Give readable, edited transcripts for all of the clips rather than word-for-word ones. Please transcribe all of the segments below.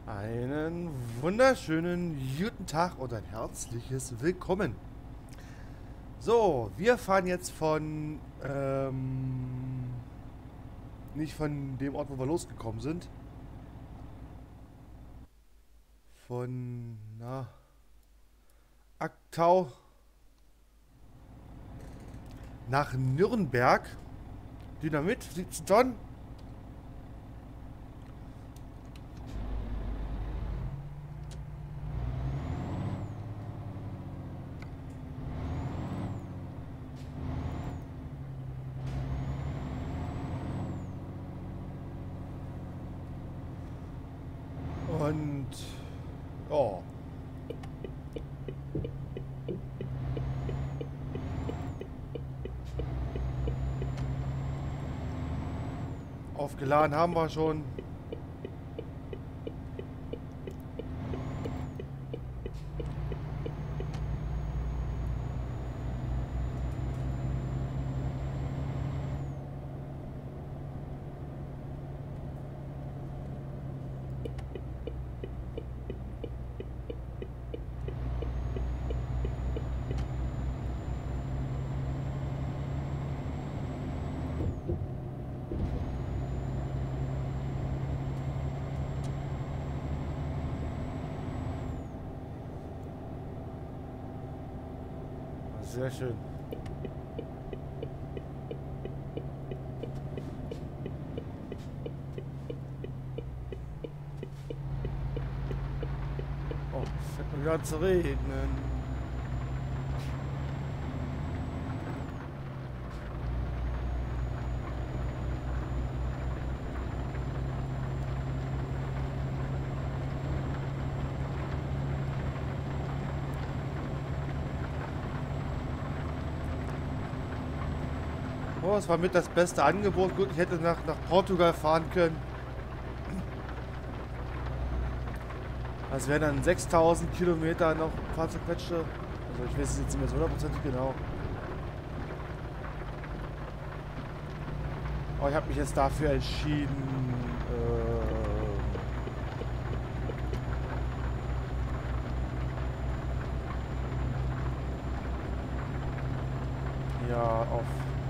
Einen wunderschönen guten Tag und ein herzliches Willkommen. So, wir fahren jetzt von, nicht von dem Ort, wo wir losgekommen sind. Von, Aktau nach Nürnberg. Dynamit, 17 Tonnen. Und ja. Aufgeladen haben wir schon. Sehr schön. Oh, es fängt mal wieder zu regnen. Oh, es war mit das beste Angebot. Gut, ich hätte nach Portugal fahren können. Das wären dann 6000 Kilometer noch ein paar zerquetschte. Also ich weiß es jetzt nicht mehr so hundertprozentig genau. Aber ich habe mich jetzt dafür entschieden, ja, auf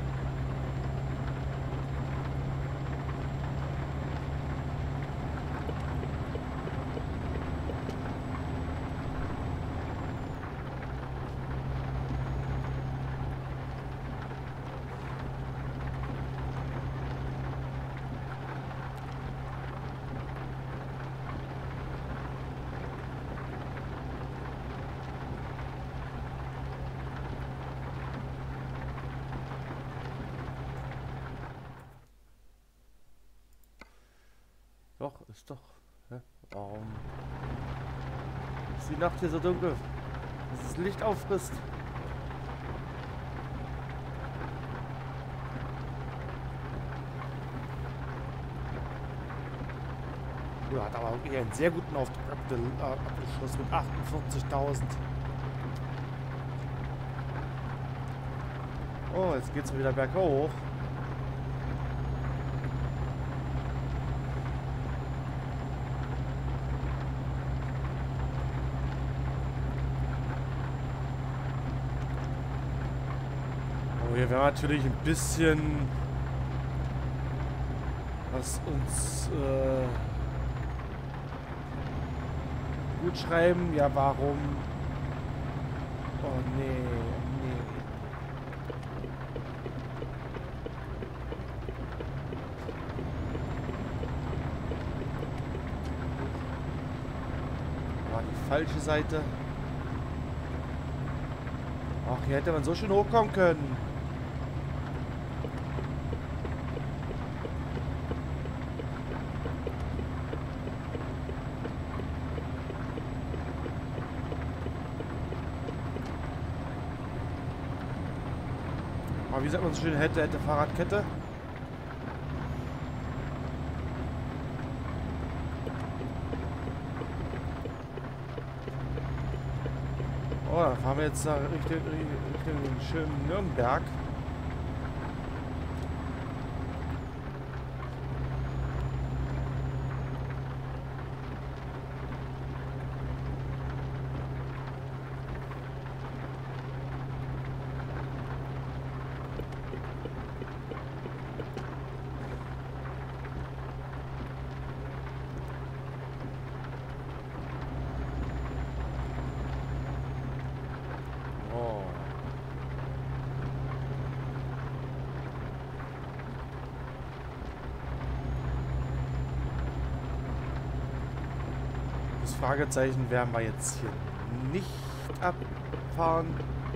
doch, ist doch. Hä? Warum ist die Nacht hier so dunkel? Dass das Licht auffrisst. Ja, hat aber wirklich einen sehr guten Auftrag abgeschlossen mit 48.000. Oh, jetzt geht's wieder berghoch. Wir werden natürlich ein bisschen was uns gut schreiben. Ja, warum? Oh nee, nee. War die falsche Seite. Ach, hier hätte man so schön hochkommen können. Aber wie sagt man so schön, hätte Fahrradkette? Oh, da fahren wir jetzt da Richtung schönen Nürnberg. Das Fragezeichen werden wir jetzt hier nicht abfahren.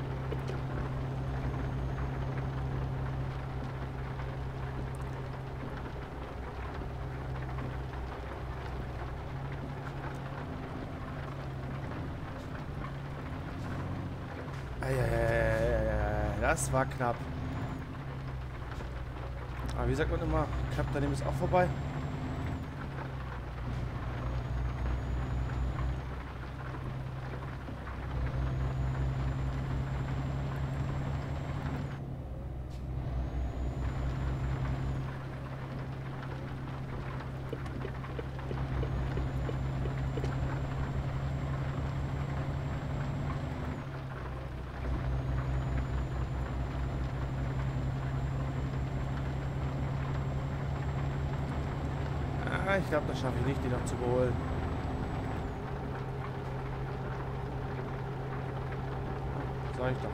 Das war knapp. Aber wie sagt man immer, knapp daneben ist auch vorbei. Ich glaube, das schaffe ich nicht, die noch zu überholen. Sag ich doch.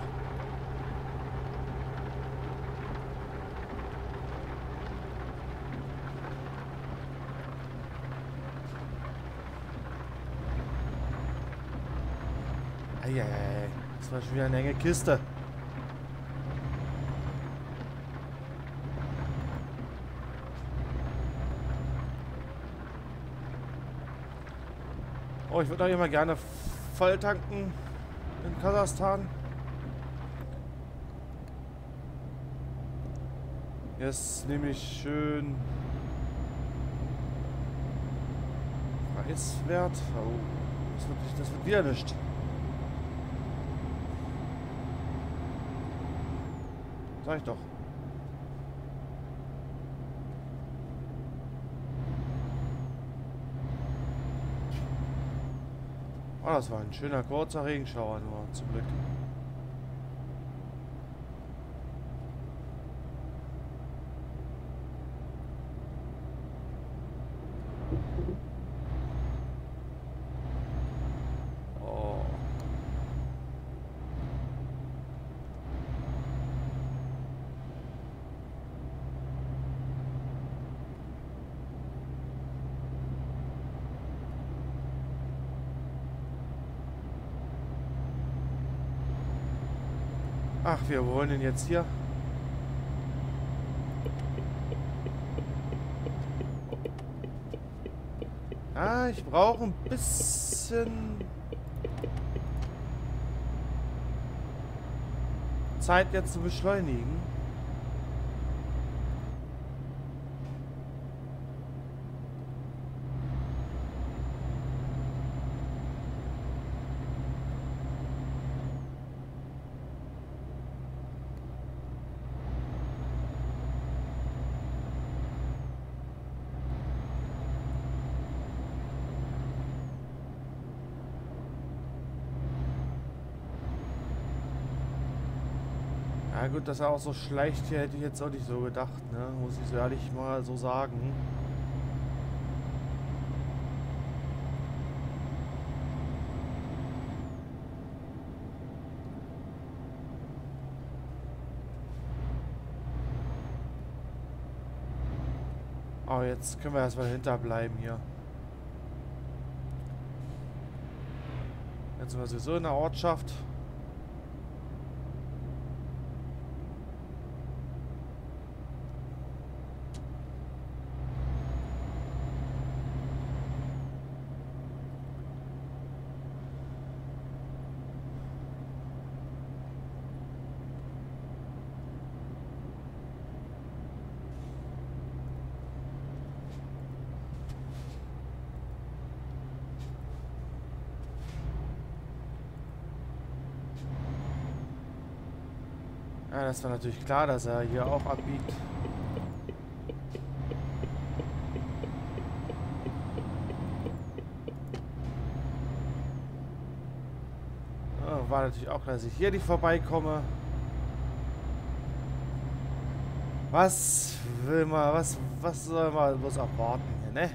Eieiei, das war schon wieder eine enge Kiste. Oh, ich würde auch immer gerne voll tanken in Kasachstan. Hier ist nämlich schön preiswert. Oh, das wird wieder nicht. Sag ich doch. Oh, das war ein schöner kurzer Regenschauer nur, zum Glück. Oh. Ach, wir wollen ihn jetzt hier. Ah, ich brauche ein bisschen Zeit jetzt zu beschleunigen. Ja gut, dass er auch so schleicht hier, hätte ich jetzt auch nicht so gedacht, ne? Muss ich so ehrlich mal so sagen. Aber jetzt können wir erstmal hinterbleiben hier. Jetzt sind wir sowieso in der Ortschaft. Ja, das war natürlich klar, dass er hier auch abbiegt. Ja, war natürlich auch klar, dass ich hier nicht vorbeikomme. Was will man, was soll man bloß erwarten hier, ne?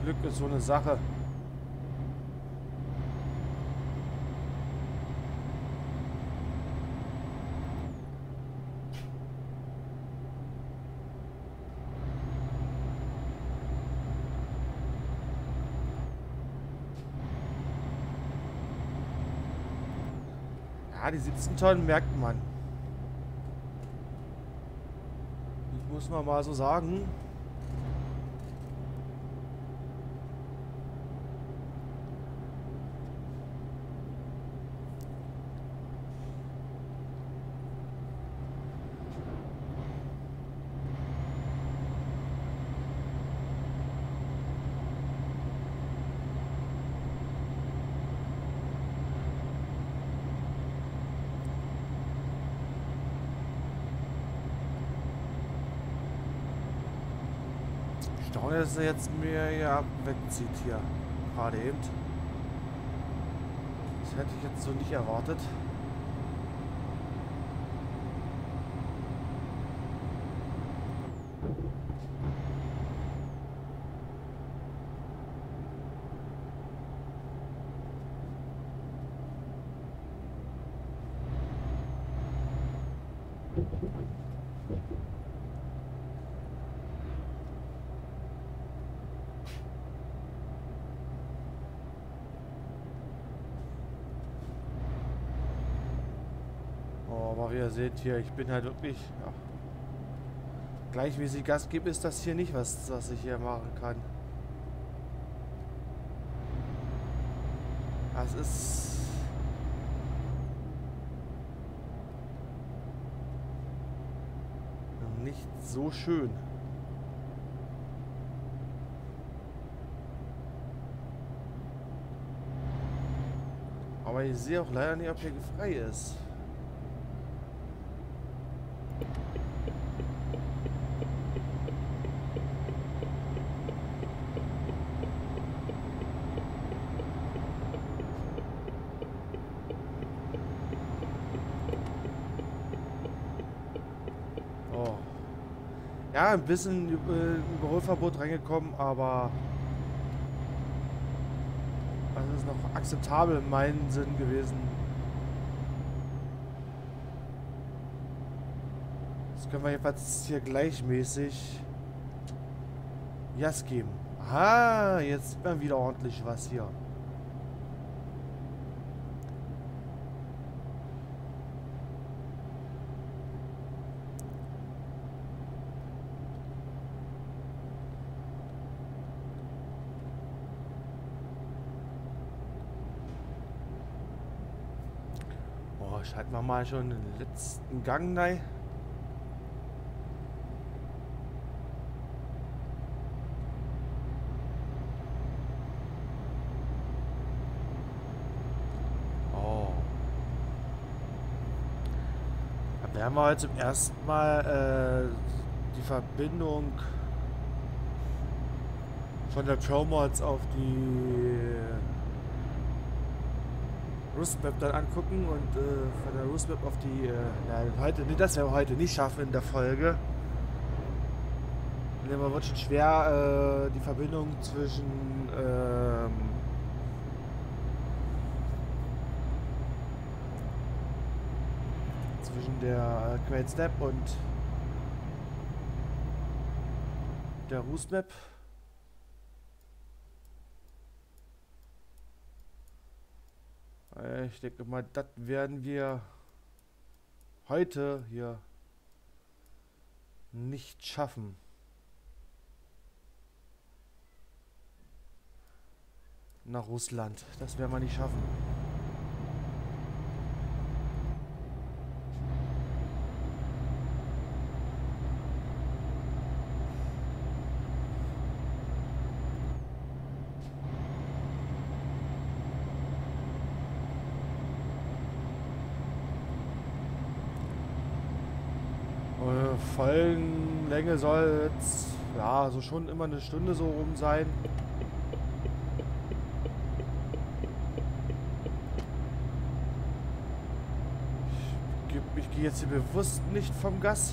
Glück ist so eine Sache. Ja, die 17 Tonnen merkt man. Das muss man mal so sagen. Staune, dass er jetzt mir ja wegzieht hier. Gerade eben. Das hätte ich jetzt so nicht erwartet. Aber wie ihr seht hier, ich bin halt wirklich, ja, gleichmäßig Gas gebe, ist das hier nicht, was ich hier machen kann. Das ist nicht so schön. Aber ich sehe auch leider nicht, ob hier frei ist. Ja, ein bisschen Überholverbot reingekommen, aber das ist noch akzeptabel in meinem Sinn gewesen. Das können wir jedenfalls hier gleichmäßig Gas geben. Ah, jetzt sieht man wieder ordentlich was hier. Schalten wir mal schon den letzten Gang rein. Oh. Da werden wir heute zum ersten Mal die Verbindung von der ProMods auf die Rust-Map dann angucken und von der Rust-Map auf die das werden wir heute nicht schaffen in der Folge. Und dann wird schon schwer die Verbindung zwischen der Create Step und der Rust-Map. Ich denke mal, das werden wir heute hier nicht schaffen. Nach Russland. Das werden wir nicht schaffen. Vollen Länge soll jetzt, ja, so schon immer eine Stunde so rum sein. Ich gehe jetzt hier bewusst nicht vom Gas.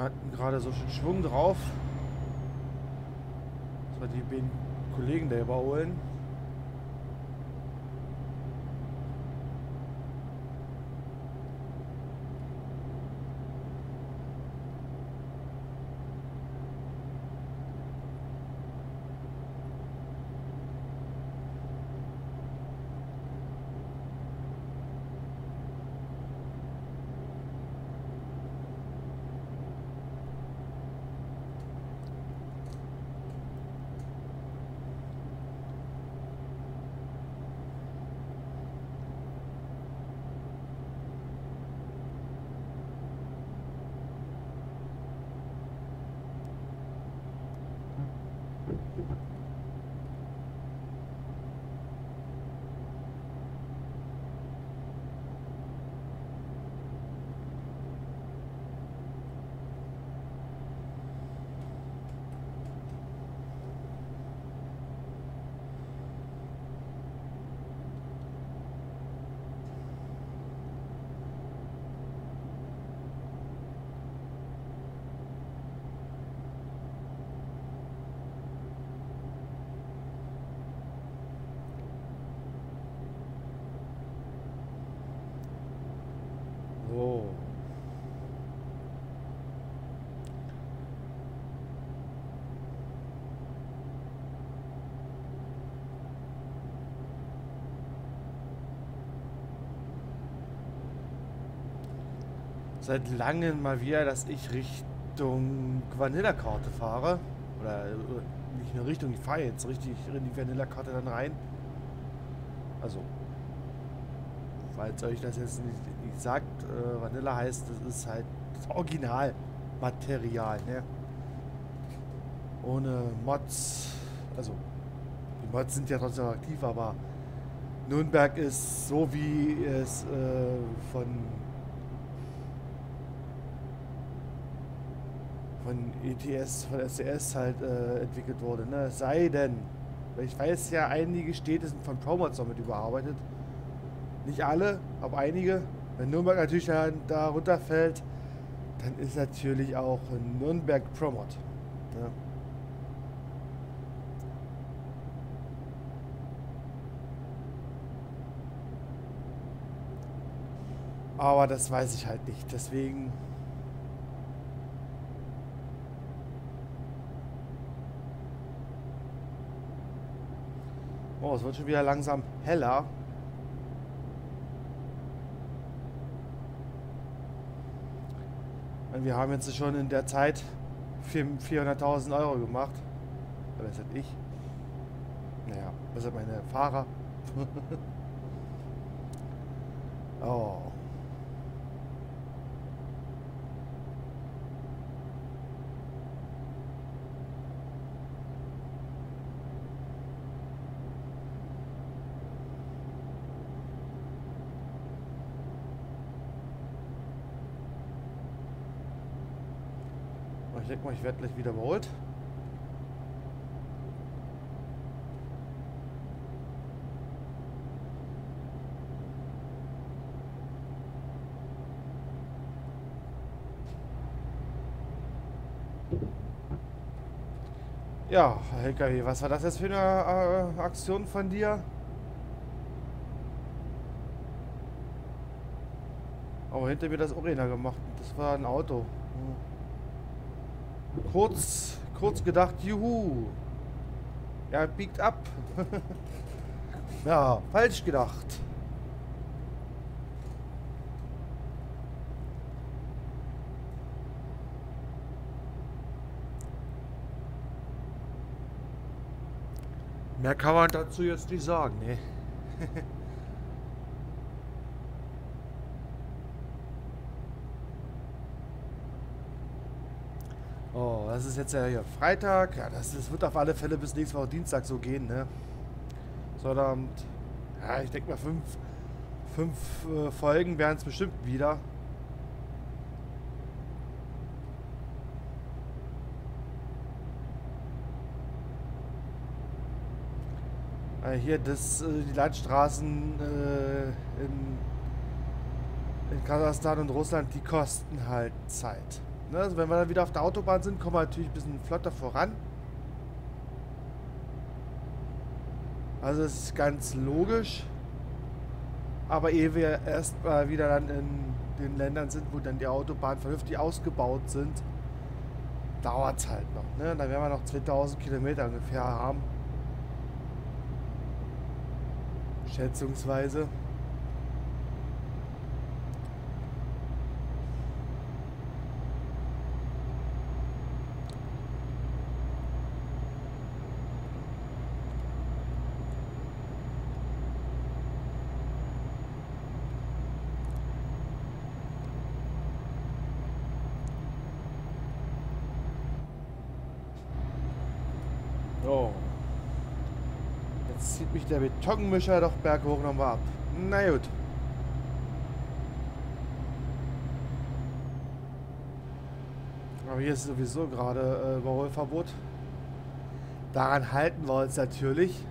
hatten gerade so schön Schwung drauf. Das war die beiden Kollegen da überholen. So. Seit langem mal wieder, dass ich Richtung Vanillakarte fahre. Oder nicht nur Richtung, ich fahre jetzt richtig in die Vanillakarte dann rein. Also, falls euch das jetzt nicht sagt, Vanilla heißt, das ist halt das Originalmaterial, ne? Ohne Mods. Also, die Mods sind ja trotzdem aktiv, aber Nürnberg ist so, wie es von ETS, von SCS halt entwickelt wurde, ne? Es sei denn, ich weiß ja, einige Städte sind von ProMods damit überarbeitet. Nicht alle, aber einige. Wenn Nürnberg natürlich da runterfällt, dann ist natürlich auch Nürnberg ProMod. Ne? Aber das weiß ich halt nicht. Deswegen. Oh, es wird schon wieder langsam heller. Und wir haben jetzt schon in der Zeit 400.000 Euro gemacht. Oder das halt ich. Naja, das sind meine Fahrer. Oh. Ich denke mal, ich werde gleich wieder überholt. Ja, LKW, was war das jetzt für eine Aktion von dir? Aber hinter mir das Orena gemacht. Das war ein Auto. Kurz gedacht, juhu. Er biegt ab. Ja, falsch gedacht. Mehr kann man dazu jetzt nicht sagen, ne? Oh, das ist jetzt ja hier Freitag. Ja, das wird auf alle Fälle bis nächste Woche Dienstag so gehen, ne? Sondern, ja, ich denke mal fünf Folgen werden es bestimmt wieder. Hier, die Landstraßen in Kasachstan und Russland, die kosten halt Zeit. Ne? Also wenn wir dann wieder auf der Autobahn sind, kommen wir natürlich ein bisschen flotter voran. Also das ist ganz logisch. Aber ehe wir erstmal wieder dann in den Ländern sind, wo dann die Autobahnen vernünftig ausgebaut sind, dauert es halt noch. Ne? Dann werden wir noch 2000 Kilometer ungefähr haben. Schätzungsweise. Oh. Jetzt zieht mich der Betonmischer doch berghoch nochmal ab. Na gut. Aber hier ist sowieso gerade Überholverbot. Daran halten wir uns natürlich.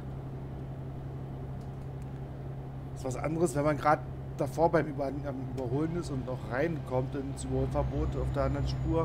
Das ist was anderes, wenn man gerade davor beim Überholen ist und noch reinkommt ins Überholverbot auf der anderen Spur.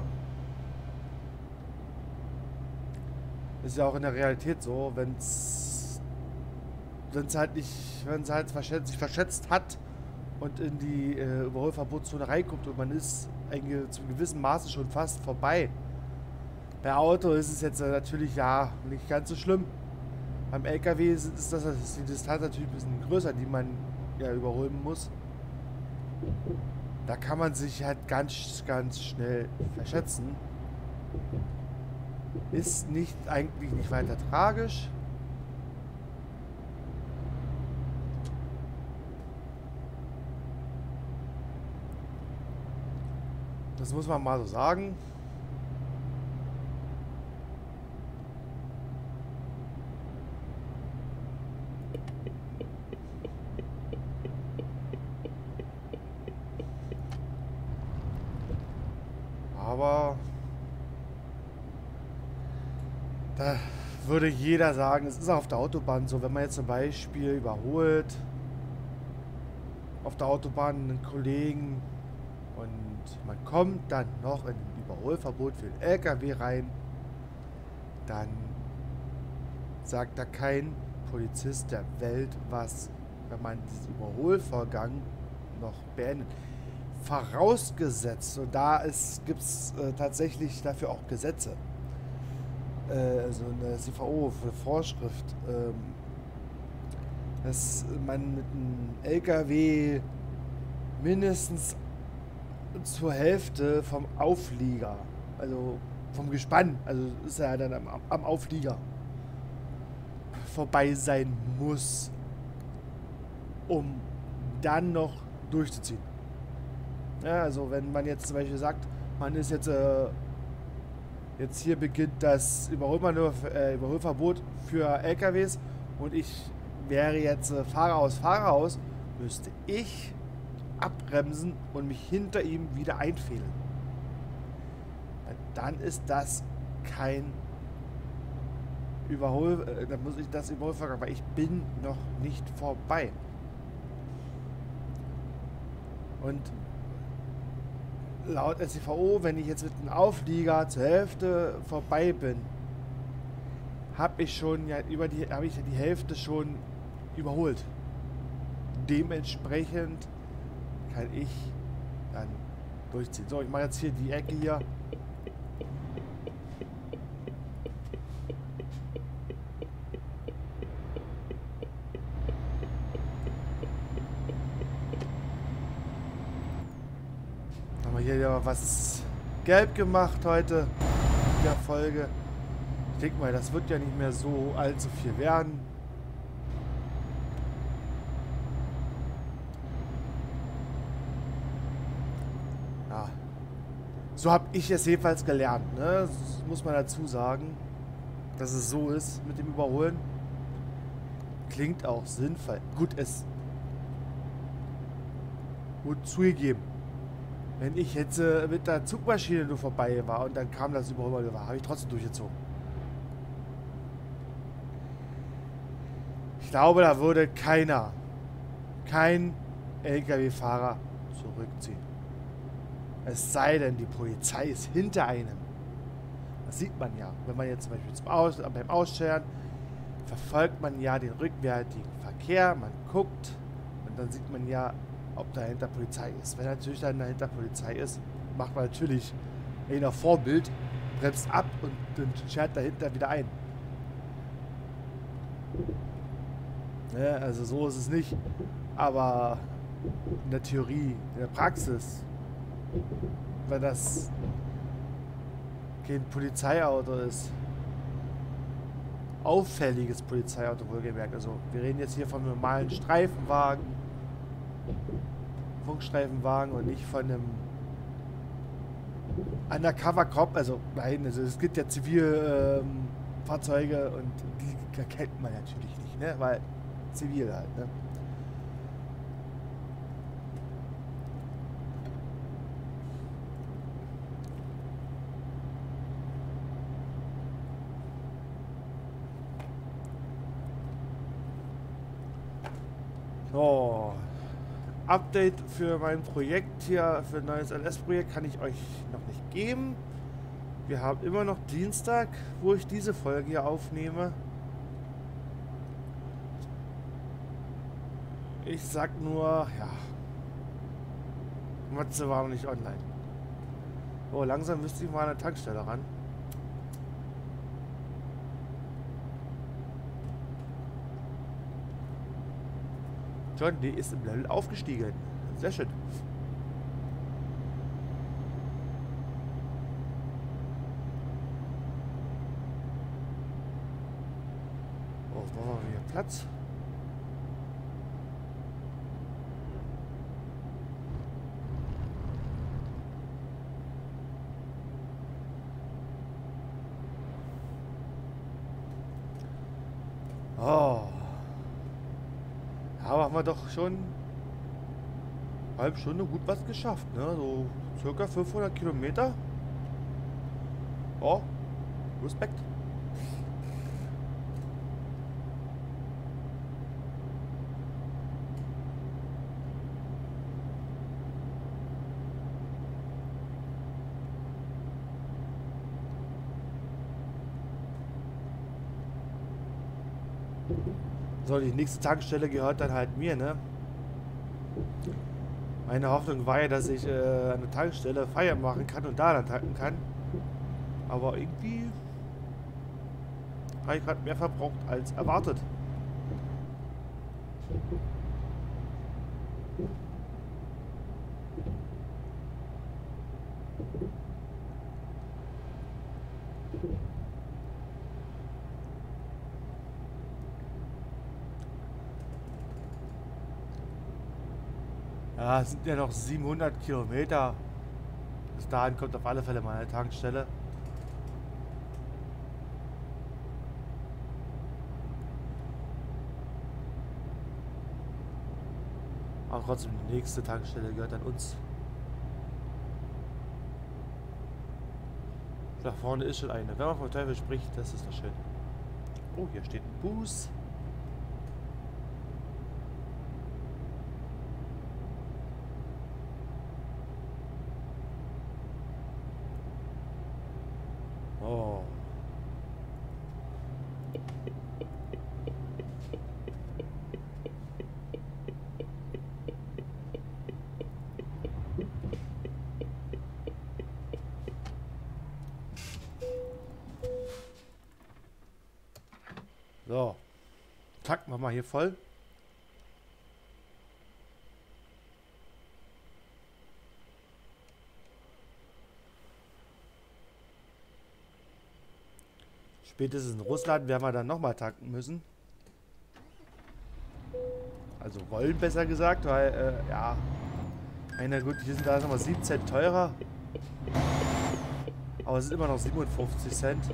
Ist ja auch in der Realität so, wenn es halt nicht, wenn es halt sich verschätzt hat und in die Überholverbotszone reinkommt und man ist zu einem gewissen Maße schon fast vorbei. Bei Auto ist es jetzt natürlich ja nicht ganz so schlimm. Beim LKW ist die Distanz natürlich ein bisschen größer, die man ja überholen muss. Da kann man sich halt ganz, ganz schnell verschätzen. Ist eigentlich nicht weiter tragisch. Das muss man mal so sagen. Aber da würde jeder sagen, es ist auf der Autobahn so, wenn man jetzt zum Beispiel überholt auf der Autobahn einen Kollegen und man kommt dann noch in ein Überholverbot für den LKW rein, dann sagt da kein Polizist der Welt was, wenn man diesen Überholvorgang noch beendet. Vorausgesetzt, und da gibt es tatsächlich dafür auch Gesetze, also eine CVO für Vorschrift, dass man mit einem LKW mindestens zur Hälfte vom Auflieger, also vom Gespann, also ist er dann am Auflieger, vorbei sein muss, um dann noch durchzuziehen. Ja, also wenn man jetzt zum Beispiel sagt, man ist jetzt hier beginnt das Überholverbot für LKWs und ich wäre jetzt Fahrer aus, müsste ich abbremsen und mich hinter ihm wieder einfädeln. Dann ist das kein dann muss ich das Überholvorgang, weil ich bin noch nicht vorbei. Und laut StVO, wenn ich jetzt mit einem Auflieger zur Hälfte vorbei bin, habe ich die Hälfte schon überholt. Dementsprechend kann ich dann durchziehen. So, ich mache jetzt hier die Ecke hier. Haben wir hier ja was gelb gemacht heute in der Folge. Ich denke mal, das wird ja nicht mehr so allzu viel werden. Ja. So habe ich es jedenfalls gelernt, ne? Das muss man dazu sagen, dass es so ist mit dem Überholen. Klingt auch sinnvoll. Gut zugegeben. Wenn ich jetzt mit der Zugmaschine nur vorbei war und dann kam das Überholen, habe ich trotzdem durchgezogen. Ich glaube, da würde kein LKW-Fahrer zurückziehen. Es sei denn, die Polizei ist hinter einem. Das sieht man ja. Wenn man jetzt zum Beispiel beim Ausscheren verfolgt man ja den rückwärtigen Verkehr, man guckt und dann sieht man ja, ob dahinter Polizei ist. Wenn natürlich dahinter Polizei ist, macht man natürlich nach Vorbild, bremst ab und schert dahinter wieder ein. Ja, also so ist es nicht. Aber in der Theorie, in der Praxis, wenn das kein Polizeiauto ist, auffälliges Polizeiauto wohlgemerkt, also wir reden jetzt hier von einem normalen Streifenwagen, Funkstreifenwagen und nicht von einem Undercover-Cop, also nein, also es gibt ja Zivilfahrzeuge und die kennt man natürlich nicht, ne, weil zivil halt, ne. So, Update für mein Projekt hier, für ein neues LS-Projekt kann ich euch noch nicht geben. Wir haben immer noch Dienstag, wo ich diese Folge hier aufnehme. Ich sag nur, ja, Matze war noch nicht online. Oh, langsam müsste ich mal an der Tankstelle ran. John D. ist im Level aufgestiegen. Sehr schön. Oh, wo haben wir hier Platz? Oh. Ja, haben wir doch schon eine halbe Stunde gut was geschafft, ne? So circa 500 Kilometer. Oh, Respekt. So, die nächste Tankstelle gehört dann halt mir, ne? Meine Hoffnung war ja, dass ich an der Tankstelle Feier machen kann und da dann tanken kann. Aber irgendwie habe ich gerade mehr verbraucht als erwartet. Ja, es sind ja noch 700 Kilometer. Bis dahin kommt auf alle Fälle meine Tankstelle. Aber trotzdem, die nächste Tankstelle gehört an uns. Da vorne ist schon eine. Wenn man vom Teufel spricht, das ist doch schön. Oh, hier steht ein Bus. Oh. So. Tanken wir mal hier voll. Spätestens in Russland werden wir dann nochmal tanken müssen. Also wollen, besser gesagt, weil, ja. Na gut, hier sind da nochmal 7 Cent teurer. Aber es ist immer noch 57 Cent.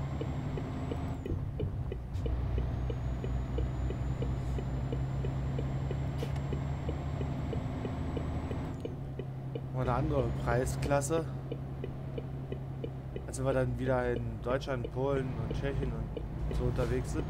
Mal eine andere Preisklasse. Als wenn wir dann wieder in Deutschland, Polen und Tschechien und so unterwegs sind.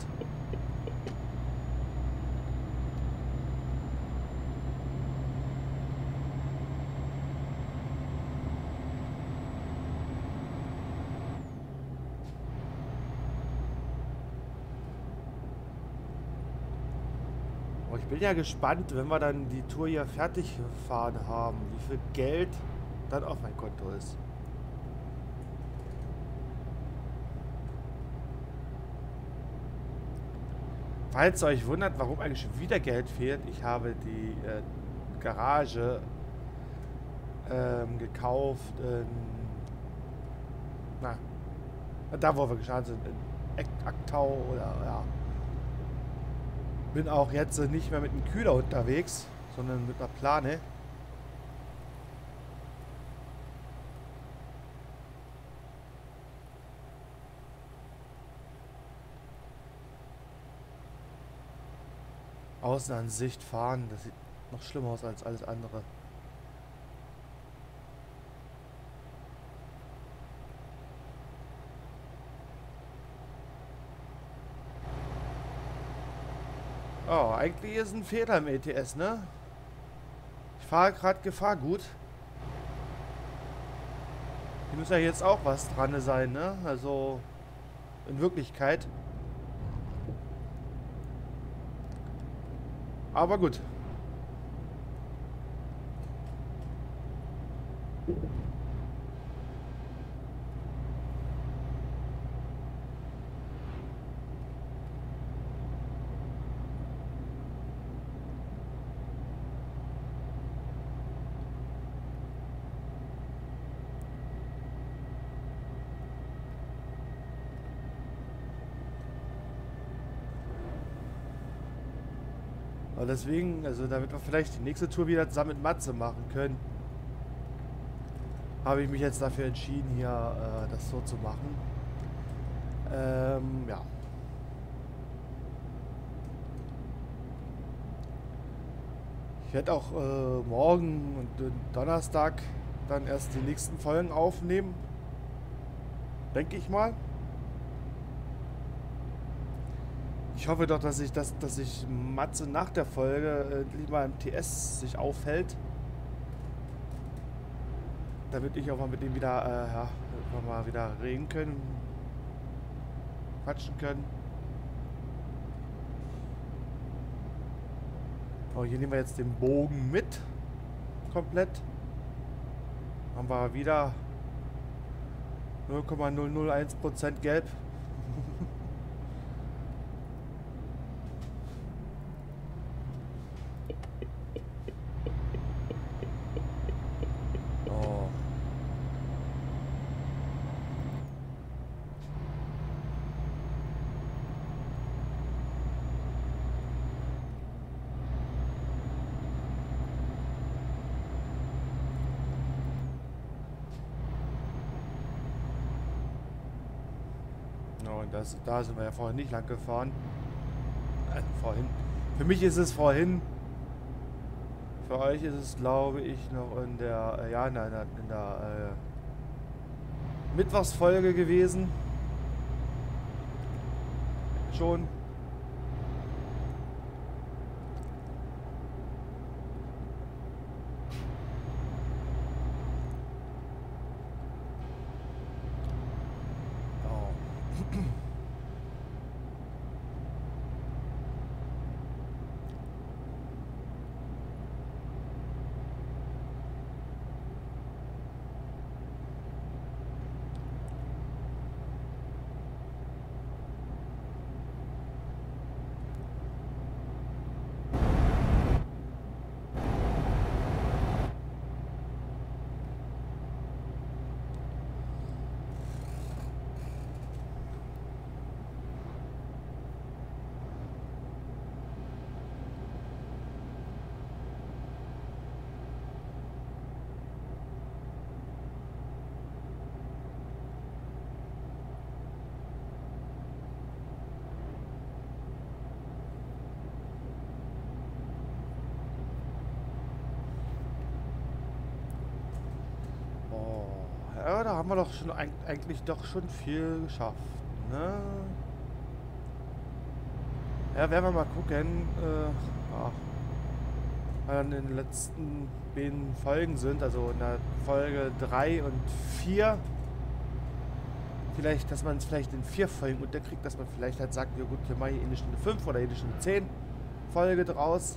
Ich bin ja gespannt, wenn wir dann die Tour hier fertig gefahren haben, wie viel Geld dann auf mein Konto ist. Falls ihr euch wundert, warum eigentlich schon wieder Geld fehlt, ich habe die Garage gekauft na, da wo wir gestartet sind, in Aktau oder ja. Bin auch jetzt nicht mehr mit einem Kühler unterwegs, sondern mit einer Plane. Außenansicht fahren, das sieht noch schlimmer aus als alles andere. Oh, eigentlich ist ein Fehler im ETS, ne? Ich fahre gerade Gefahrgut. Hier muss ja jetzt auch was dran sein, ne? Also, in Wirklichkeit. Aber gut. Aber deswegen, also damit wir vielleicht die nächste Tour wieder zusammen mit Matze machen können, habe ich mich jetzt dafür entschieden, hier das so zu machen. Ja. Ich werde auch morgen und Donnerstag dann erst die nächsten Folgen aufnehmen. Denke ich mal. Ich hoffe doch, dass sich Matze nach der Folge endlich mal im TS sich aufhält. Damit ich auch mal mit ihm wieder, ja, mal wieder reden können. Quatschen können. Oh, hier nehmen wir jetzt den Bogen mit. Komplett. Haben wir wieder 0,001% gelb. Und da sind wir ja vorhin nicht lang gefahren. Vorhin. Für mich ist es vorhin. Für euch ist es, glaube ich, noch in der, ja, in der Mittwochsfolge gewesen. Schon. Ja, da haben wir doch schon eigentlich doch schon viel geschafft, ne? Ja, werden wir mal gucken, weil dann in den letzten beiden Folgen sind, also in der Folge 3 und 4, vielleicht, dass man es vielleicht in 4 Folgen unterkriegt, dass man vielleicht halt sagt, ja gut, hier mache ich eine Stunde 5 oder eine Stunde 10 Folge draus.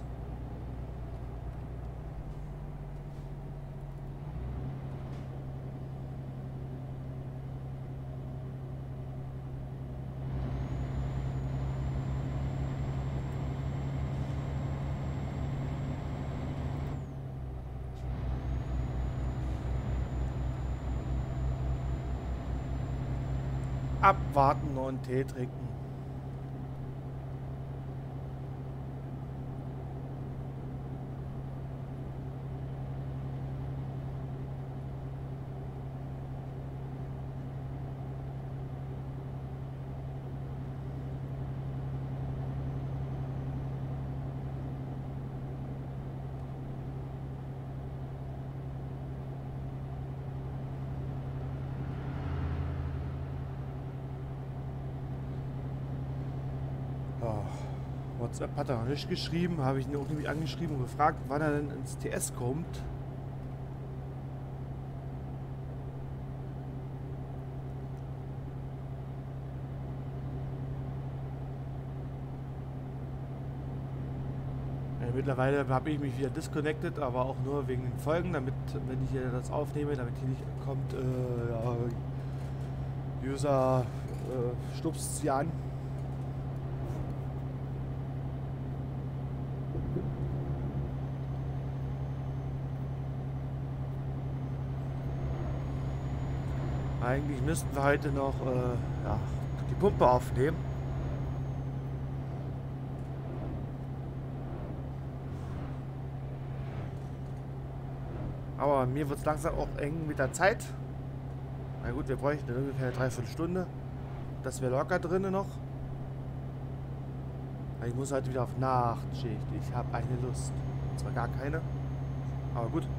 Abwarten und Tee trinken. Oh, WhatsApp hat er noch nicht geschrieben, habe ich ihn auch nämlich angeschrieben und gefragt, wann er denn ins TS kommt. Ja, mittlerweile habe ich mich wieder disconnected, aber auch nur wegen den Folgen, damit, wenn ich hier das aufnehme, damit hier nicht kommt, ja, User stupst sie an. Eigentlich müssten wir heute noch ja, die Pumpe aufnehmen. Aber mir wird es langsam auch eng mit der Zeit. Na gut, wir bräuchten ungefähr eine Dreiviertelstunde. Das wäre locker drin noch. Ich muss heute wieder auf Nachtschicht. Ich habe eine Lust. Zwar gar keine. Aber gut.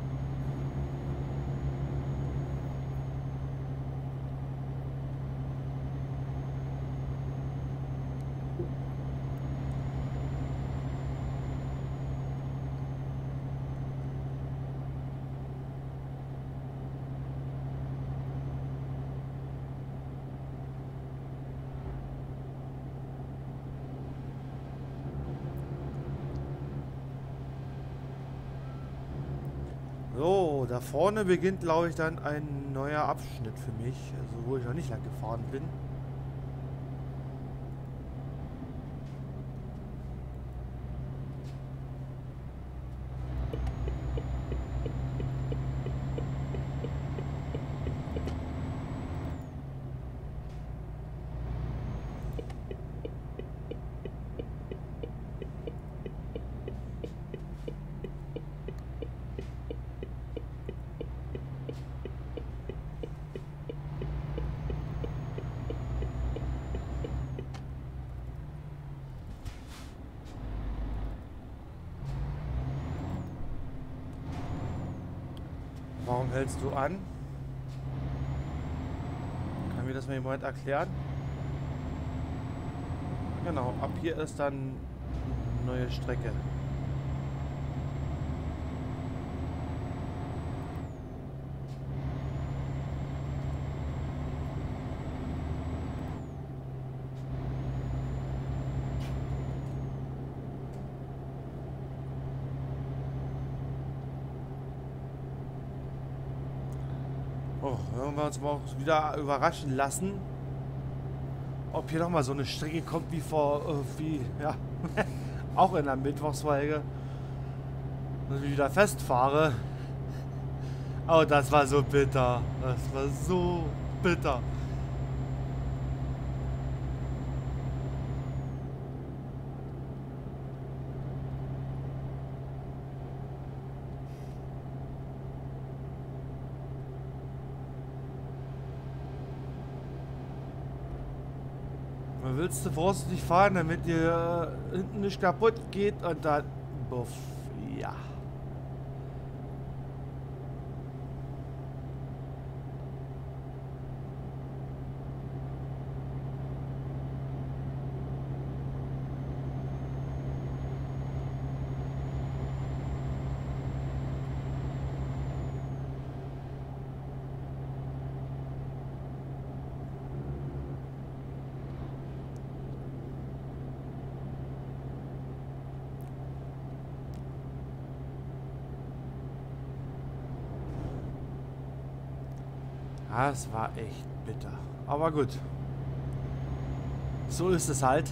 So, da vorne beginnt, glaube ich, dann ein neuer Abschnitt für mich, also wo ich noch nicht lang gefahren bin. Warum hältst du an? Kann mir das mal jemand erklären? Genau, ab hier ist dann eine neue Strecke. Oh, werden wir uns mal auch wieder überraschen lassen, ob hier nochmal so eine Strecke kommt wie vor, ja, auch in der Mittwochsfolge, dass ich wieder festfahre. Oh, das war so bitter. Das war so bitter. Willst du vorsichtig fahren, damit dir hinten nicht kaputt geht und dann buff, ja. Das war echt bitter. Aber gut. So ist es halt.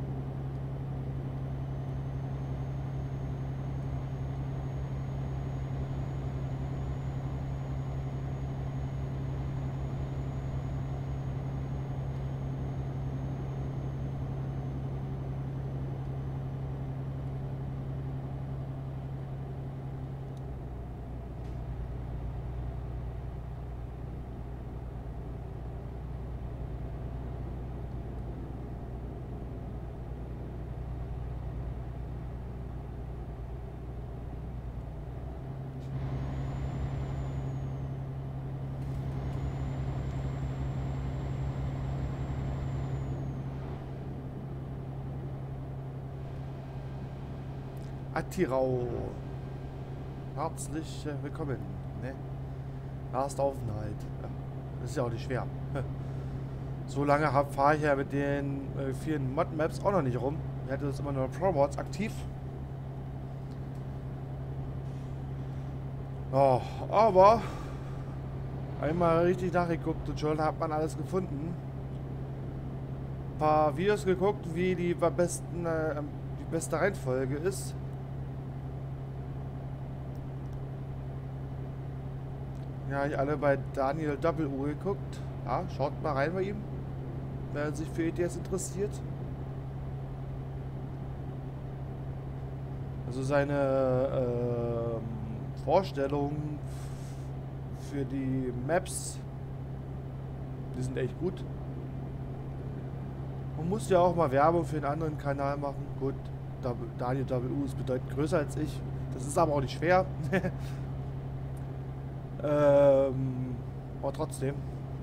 Attirau. Herzlich willkommen. Ne? Erster Aufenthalt. Ja, das ist ja auch nicht schwer. So lange fahre ich ja mit den vielen Mod-Maps auch noch nicht rum. Ich hatte das immer nur Pro-Mods aktiv. Oh, aber einmal richtig nachgeguckt und schon hat man alles gefunden. Ein paar Videos geguckt, wie die beste Reihenfolge ist. Ja, ich alle bei Daniel Doppel-U geguckt. Ja, schaut mal rein bei ihm, wer sich für ETS interessiert. Also seine Vorstellungen für die Maps, die sind echt gut. Man muss ja auch mal Werbung für einen anderen Kanal machen. Gut, Daniel W. ist bedeutend größer als ich. Das ist aber auch nicht schwer. Aber trotzdem.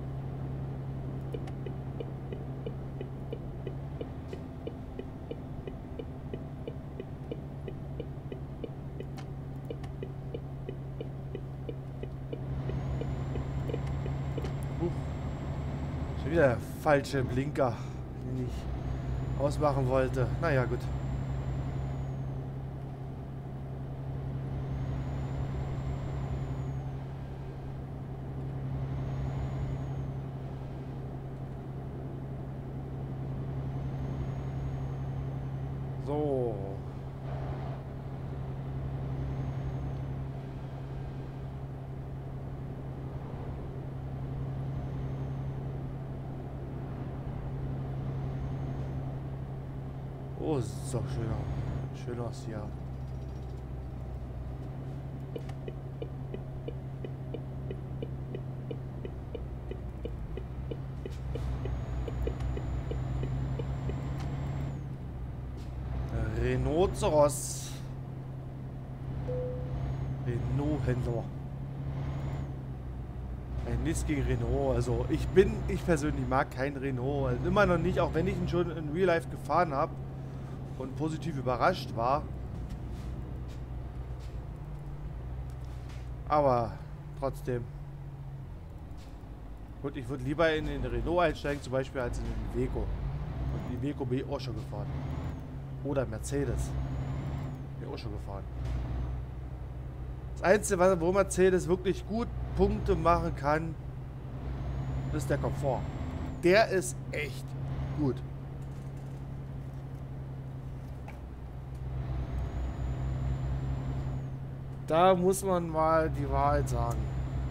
Schon wieder der falsche Blinker, den ich ausmachen wollte. Naja, gut. So. Oh, ist doch schön aus hier. Rhinoceros. Renault-Händler. Nichts gegen Renault. Also ich persönlich mag kein Renault. Also immer noch nicht, auch wenn ich ihn schon in Real Life gefahren habe und positiv überrascht war. Aber trotzdem. Gut, ich würde lieber in den Renault einsteigen, zum Beispiel als in den Iveco. Und die Iveco bin ich auch schon gefahren. Oder Mercedes. Bin ich auch schon gefahren. Das Einzige, wo Mercedes wirklich gut Punkte machen kann, ist der Komfort. Der ist echt gut. Da muss man mal die Wahrheit sagen.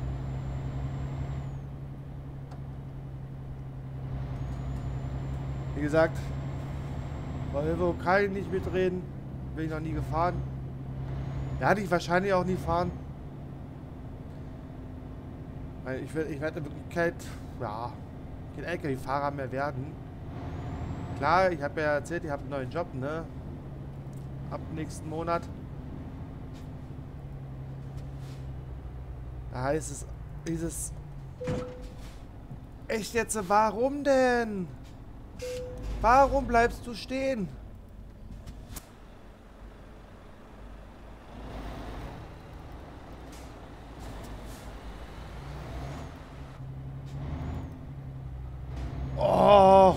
Wie gesagt, bei Volvo kann ich nicht mitreden. Bin ich noch nie gefahren. Werde ich wahrscheinlich auch nie fahren. Weil ich werde in Wirklichkeit, ja, kein LKW-Fahrer mehr werden. Klar, ich habe ja erzählt, ich habe einen neuen Job, ne? Ab nächsten Monat. Da heißt es, dieses... Echt jetzt, warum denn? Warum bleibst du stehen? Oh.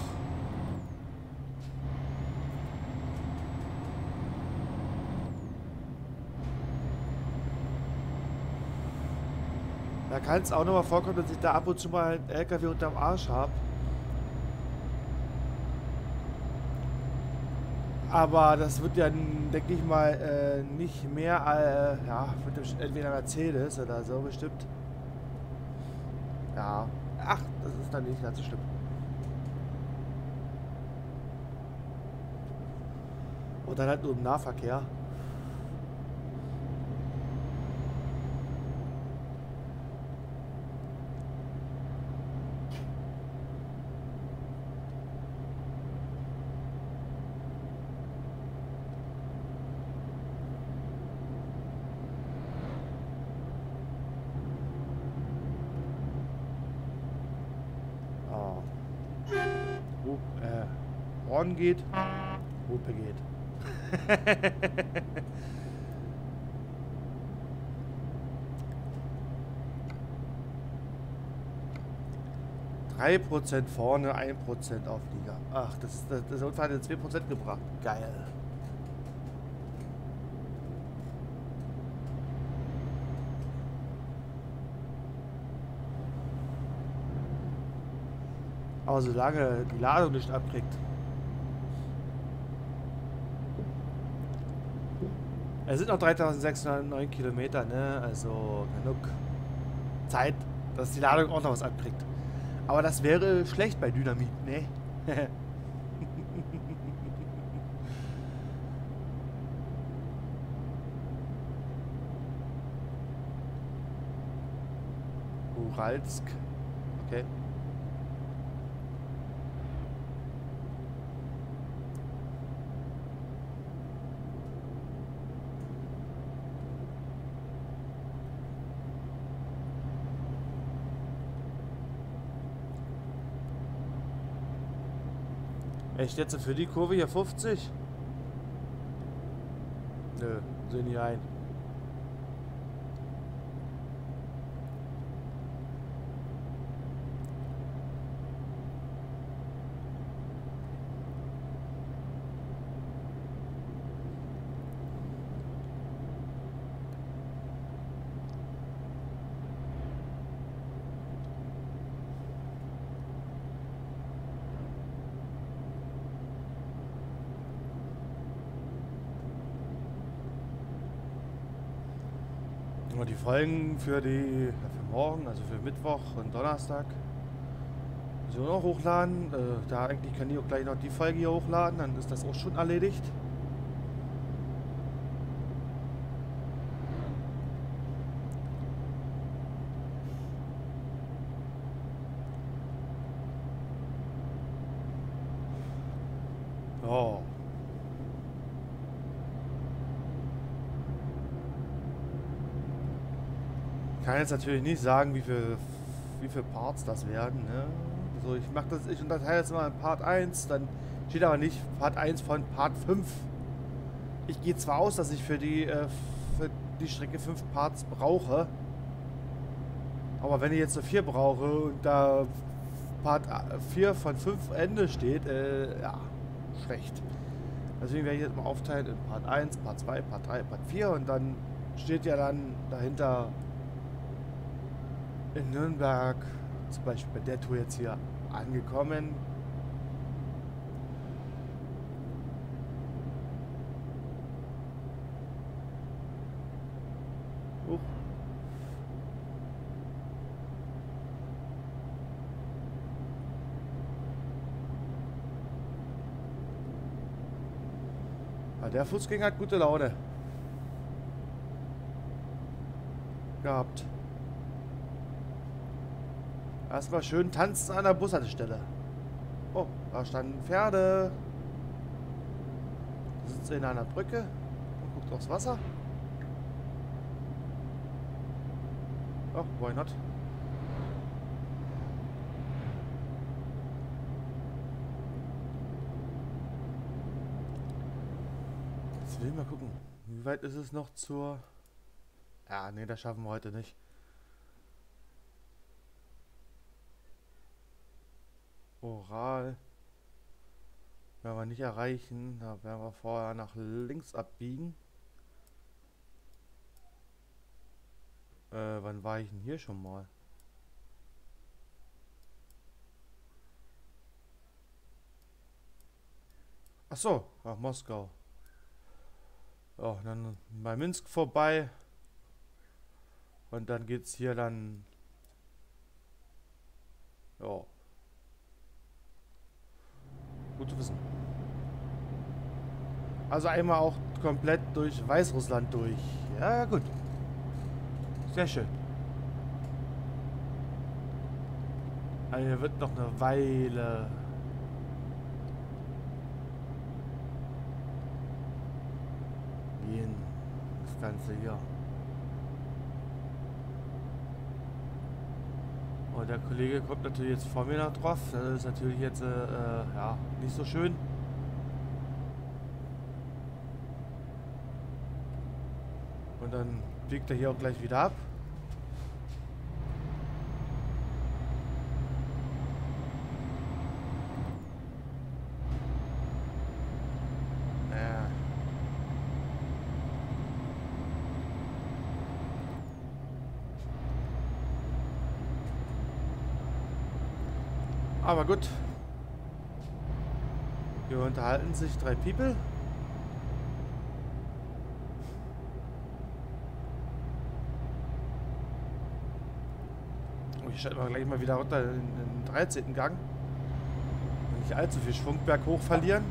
Da kann es auch nochmal vorkommen, dass ich da ab und zu mal einen LKW unterm Arsch habe. Aber das wird ja, denke ich mal, nicht mehr, ja, wird entweder Mercedes oder so bestimmt. Ja. Ach, das ist dann nicht ganz so schlimm. Und dann halt nur im Nahverkehr. Oh. Horn geht, Hupe geht. 3% vorne, 1% Auflieger. Ach, das Unfall hat jetzt 2% gebracht. Geil. Aber solange die Ladung nicht abkriegt. Es sind noch 3609 Kilometer, ne? Also genug Zeit, dass die Ladung auch noch was abkriegt. Aber das wäre schlecht bei Dynamit, ne? Uralsk. Okay. Echt jetzt für die Kurve hier 50? Nö, sehen die ein. Und die Folgen für morgen, also für Mittwoch und Donnerstag, so noch hochladen. Da eigentlich kann ich auch gleich noch die Folge hier hochladen, dann ist das auch schon erledigt. Oh. Ich kann jetzt natürlich nicht sagen, wie viel Parts das werden. Ne? Also ich unterteile jetzt mal in Part 1, dann steht aber nicht Part 1 von Part 5. Ich gehe zwar aus, dass ich für die Strecke 5 Parts brauche, aber wenn ich jetzt nur 4 brauche und da Part 4 von 5 Ende steht, ja, schlecht. Deswegen werde ich jetzt mal aufteilen in Part 1, Part 2, Part 3, Part 4 und dann steht ja dann dahinter in Nürnberg, zum Beispiel bei der Tour jetzt hier angekommen. Huch. Ja, der Fußgänger hat gute Laune gehabt. Erstmal schön tanzen an der Bushaltestelle. Oh, da standen Pferde. Da sitzt in einer Brücke und guckt aufs Wasser. Oh, why not? Jetzt will ich mal gucken. Wie weit ist es noch zur... Ja, nee, das schaffen wir heute nicht. Oral. Werden wir nicht erreichen. Da werden wir vorher nach links abbiegen. Wann war ich denn hier schon mal? Ach so, nach Moskau. Ja, dann bei Minsk vorbei. Und dann geht's hier dann. Ja, gut zu wissen. Also einmal auch komplett durch Weißrussland durch. Ja, gut. Sehr schön. Also hier wird noch eine Weile gehen. Das Ganze hier. Und der Kollege kommt natürlich jetzt vor mir noch drauf. Das ist natürlich jetzt ja, nicht so schön. Und dann biegt er hier auch gleich wieder ab. Aber gut. Hier unterhalten sich 3 People. Oh, ich schalte mal gleich mal wieder runter in den 13. Gang. Nicht allzu viel Schwungberg hoch verlieren.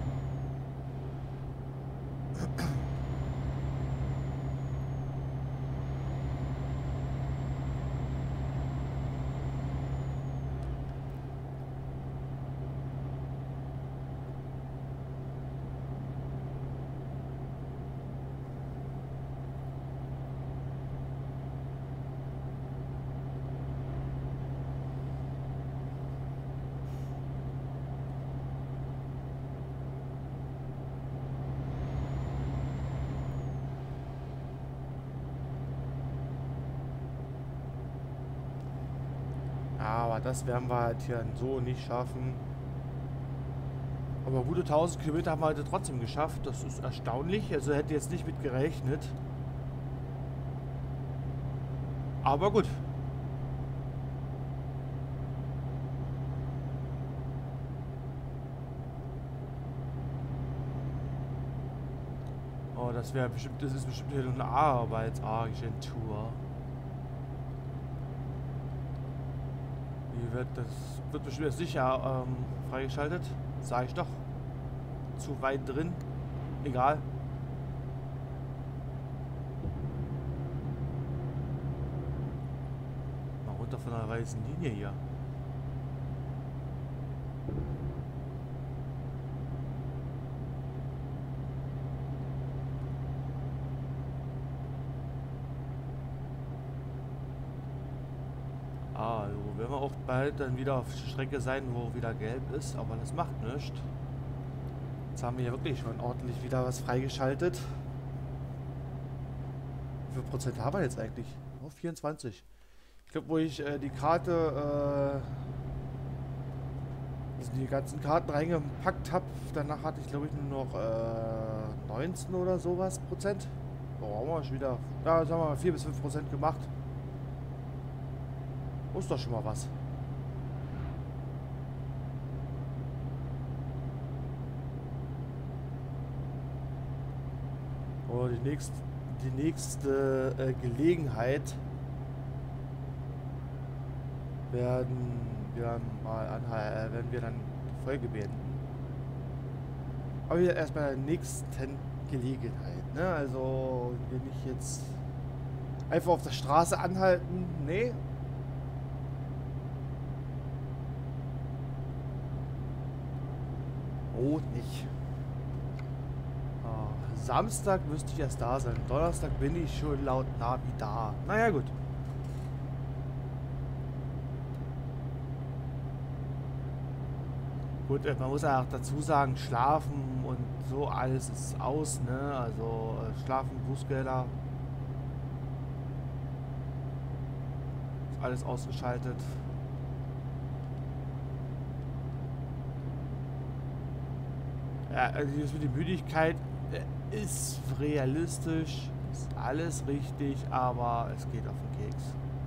Aber das werden wir halt hier so nicht schaffen. Aber gute 1000 Kilometer haben wir heute trotzdem geschafft. Das ist erstaunlich. Also hätte jetzt nicht mit gerechnet. Aber gut. Oh, das wäre bestimmt, das ist bestimmt hier eine Arbeitsagentur. Das wird bestimmt jetzt sicher freigeschaltet. Sag ich doch. Zu weit drin. Egal. Mal runter von der weißen Linie hier. Also werden wir auch bald dann wieder auf der Strecke sein, wo wieder gelb ist, aber das macht nichts. Jetzt haben wir ja wirklich schon ordentlich wieder was freigeschaltet. Wie viel Prozent haben wir jetzt eigentlich? Oh, 24. Ich glaube, wo ich die Karte, also die ganzen Karten reingepackt habe, danach hatte ich glaube ich nur noch 19 oder sowas Prozent. Oh, haben wir schon wieder, ja, sagen wir mal 4 bis 5% gemacht. Ist doch schon mal was. Oh, die nächste Gelegenheit werden wir mal anhalten, werden wir dann die Folge beenden. Aber wieder erst bei der nächsten Gelegenheit, ne? Also wir nicht jetzt einfach auf der Straße anhalten, nee. Rot nicht. Samstag müsste ich erst da sein. Donnerstag bin ich schon laut Navi da. Naja, gut. Gut, man muss ja auch dazu sagen, Schlafen und so alles ist aus, ne? Also Schlafen, Bußgelder. Ist alles ausgeschaltet. Ja, also die Müdigkeit ist realistisch. Ist alles richtig, aber es geht auf den Keks.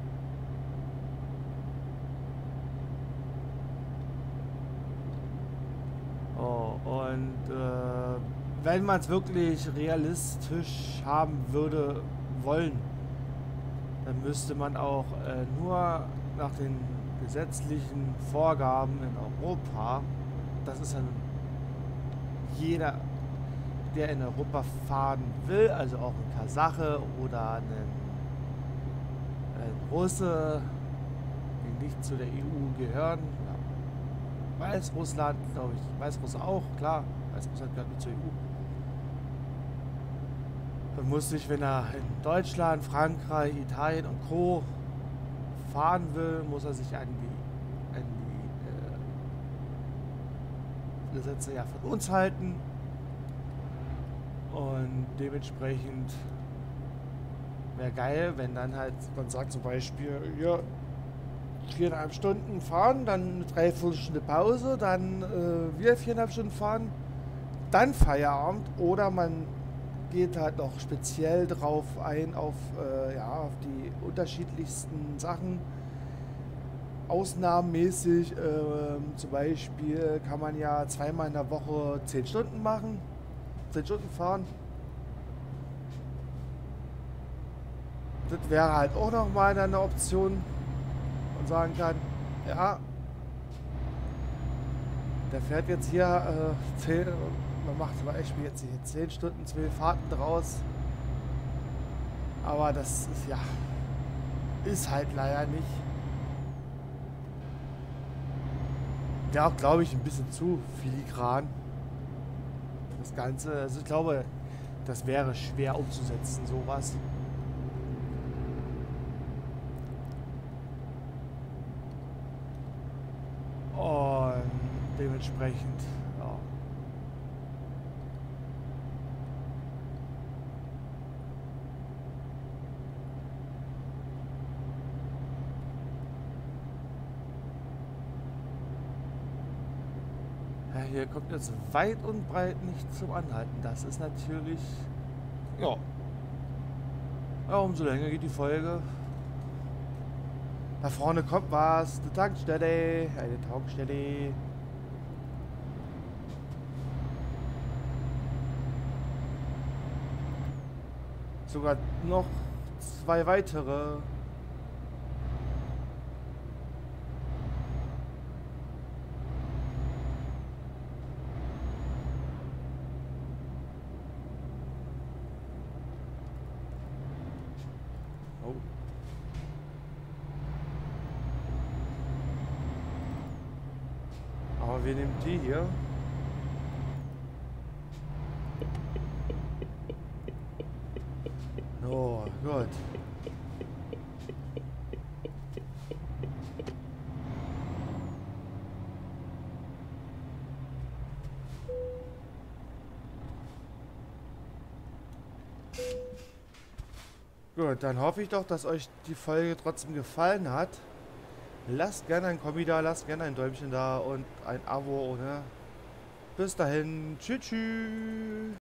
Oh, und wenn man es wirklich realistisch haben würde wollen, dann müsste man auch nur nach den gesetzlichen Vorgaben in Europa, das ist dann jeder, der in Europa fahren will, also auch ein Kasache oder ein Russe, die nicht zu der EU gehören, ja, Weißrussland, glaube ich, Weißrusse auch, klar, Weißrussland gehört mit zur EU. Man muss sich, wenn er in Deutschland, Frankreich, Italien und Co. fahren will, muss er sich an die Gesetze ja von uns halten. Und dementsprechend wäre geil, wenn dann halt, man sagt zum Beispiel, ja, 4,5 Stunden fahren, dann eine Dreiviertelstunde Pause, dann wieder 4,5 Stunden fahren, dann Feierabend, oder man geht halt noch speziell drauf ein, auf die unterschiedlichsten Sachen. Ausnahmenmäßig, zum Beispiel kann man ja zweimal in der Woche 10 Stunden machen, 10 Stunden fahren. Das wäre halt auch nochmal eine Option, und sagen kann, ja, der fährt jetzt hier 10, man macht zum Beispiel jetzt hier 10 Stunden, 12 Fahrten draus, aber das ist ja, ist halt leider nicht. Ja, auch glaube ich ein bisschen zu filigran, das Ganze, also ich glaube, das wäre schwer umzusetzen, sowas. Und dementsprechend, ja. Ja, hier kommt jetzt weit und breit nicht zum Anhalten. Das ist natürlich, ja. Ja, umso länger geht die Folge. Da vorne kommt was, eine Tankstelle, eine Tankstelle. Sogar noch 2 weitere. Oh. Aber wir nehmen die hier. Oh, gut. Gut, dann hoffe ich doch, dass euch die Folge trotzdem gefallen hat. Lasst gerne ein Kommi da, lasst gerne ein Däumchen da und ein Abo, ne? Bis dahin, tschüss, tschüss.